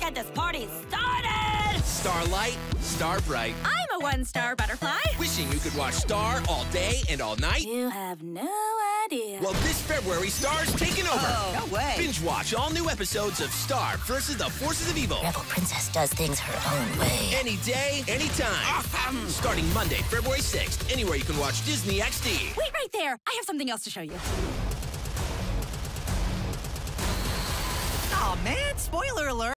get this party started! Starlight, Star Bright. I'm a one-star butterfly. Wishing you could watch Star all day and all night? You have no idea. Well, this February, Star's taking over. Oh, no way. Binge watch all new episodes of Star versus the Forces of Evil. Rebel Princess does things her own way. Any day, anytime. Awesome. Starting Monday, February 6th, anywhere you can watch Disney XD. Wait right there. I have something else to show you. Aw, man, spoiler alert.